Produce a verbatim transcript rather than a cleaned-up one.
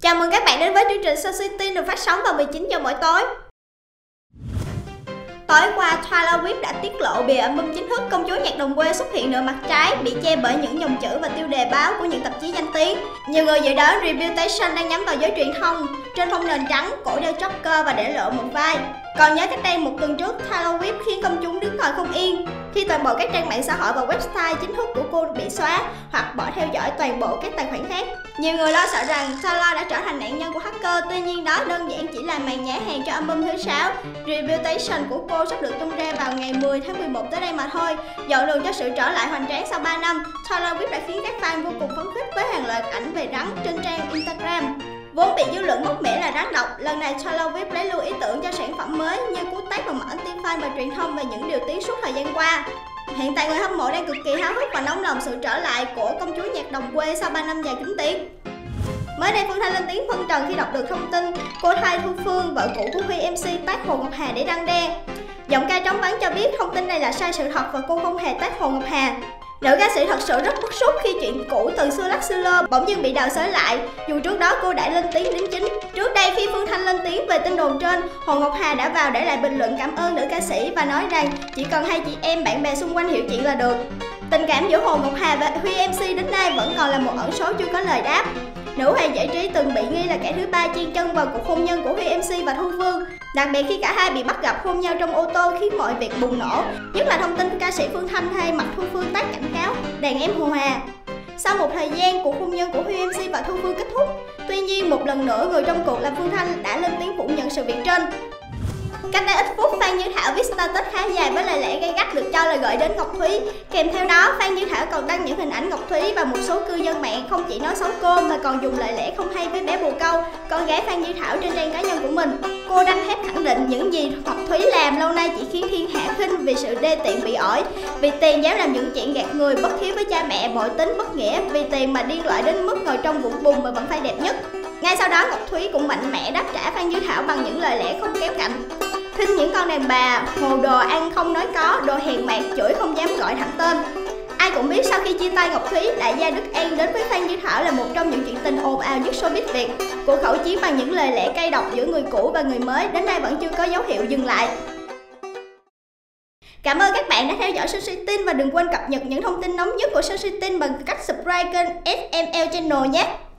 Chào mừng các bạn đến với chương trình Sun City được phát sóng vào mười chín giờ mỗi tối. Tối qua, Taylor Swift đã tiết lộ bìa album chính thức Công chúa nhạc đồng quê xuất hiện nửa mặt trái, bị che bởi những dòng chữ và tiêu đề báo của những tạp chí danh tiếng. Nhiều người dự đoán Reputation đang nhắm vào giới truyền thông. Trên phông nền trắng, cổ đeo choker và để lộ một vai. Còn nhớ cách đây một tuần trước, Taylor Swift khiến công chúng đứng ngồi không yên khi toàn bộ các trang mạng xã hội và website chính thức của cô bị xóa hoặc bỏ theo dõi toàn bộ các tài khoản khác. Nhiều người lo sợ rằng Taylor đã trở thành nạn nhân của hacker, tuy nhiên đó đơn giản chỉ là màn nhả hàng cho album thứ sáu. Reputation của cô sắp được tung ra vào ngày mười tháng mười một tới đây mà thôi. Dọn đường cho sự trở lại hoành tráng sau ba năm, Taylor Swift đã khiến các fan vô cùng phấn khích với hàng loạt ảnh về rắn trên trang Instagram. Vốn bị dư luận móc mỉa là rắn độc, lần này Taylor Swift lấy lưu ý tưởng cho sản phẩm mới như cú tát vào mặt tim fan và truyền thông về những điều tiếng suốt thời gian qua. Hiện tại người hâm mộ đang cực kỳ háo hức và nóng lòng sự trở lại của công chúa nhạc đồng quê sau ba năm dài kính tiếng. Mới đây, Phương Thanh lên tiếng phân trần khi đọc được thông tin cô thay Thu Phương, vợ cũ của Huy em xê, tát Hồ Ngọc Hà để răn đe. Giọng ca trống vắng cho biết thông tin này là sai sự thật và cô không hề tát Hồ Ngọc Hà. Nữ ca sĩ thật sự rất bức xúc khi chuyện cũ từ xưa lắc xưa lơ bỗng dưng bị đào xới lại, dù trước đó cô đã lên tiếng đính chính. Trước đây khi Phương Thanh lên tiếng về tin đồn trên, Hồ Ngọc Hà đã vào để lại bình luận cảm ơn nữ ca sĩ và nói rằng chỉ cần hai chị em bạn bè xung quanh hiểu chuyện là được. Tình cảm giữa Hồ Ngọc Hà và Huy em xê đến nay vẫn còn là một ẩn số chưa có lời đáp. Nữ hoàng giải trí từng bị nghi là kẻ thứ ba chen chân vào cuộc hôn nhân của Huy em xê và Thu Phương, đặc biệt khi cả hai bị bắt gặp hôn nhau trong ô tô khiến mọi việc bùng nổ, nhất là thông tin ca sĩ Phương Thanh thay mặt Thu Phương tát cảnh cáo đàn em Hồ Hòa. Sau một thời gian, cuộc hôn nhân của Huy em xê và Thu Phương kết thúc. Tuy nhiên, một lần nữa người trong cuộc là Phương Thanh đã lên tiếng phủ nhận sự việc trên. Cách đây ít phút, Phan Như Thảo viết status khá dài với lời lẽ gay gắt được cho là gửi đến Ngọc Thúy. Kèm theo đó, Phan Như Thảo còn đăng những hình ảnh Ngọc Thúy và một số cư dân mạng không chỉ nói xấu cô mà còn dùng lời lẽ không hay với bé bồ câu, con gái Phan Như Thảo trên trang cá nhân của mình. Cô đanh thép khẳng định những gì Ngọc Thúy làm lâu nay chỉ khiến thiên hạ khinh vì sự đê tiện bị ổi, vì tiền dám làm những chuyện gạt người, bất hiếu với cha mẹ, bội tính bất nghĩa, vì tiền mà điên loại đến mức ngồi trong vũng bùn mà vẫn phải đẹp nhất. Ngay sau đó, Ngọc Thúy cũng mạnh mẽ đáp trả Phan Như Thảo bằng những lời lẽ không kém cạnh. Khinh những con đàn bà, hồ đồ ăn không nói có, đồ hèn mạt, chửi không dám gọi thẳng tên. Ai cũng biết sau khi chia tay Ngọc Thúy, đại gia Đức An đến với Phan Như Thảo là một trong những chuyện tình ồn ào nhất showbiz Việt. Cuộc khẩu chiến bằng những lời lẽ cay độc giữa người cũ và người mới đến nay vẫn chưa có dấu hiệu dừng lại. Cảm ơn các bạn đã theo dõi Sun City và đừng quên cập nhật những thông tin nóng nhất của Sun City bằng cách subscribe kênh ét em lờ Channel nhé.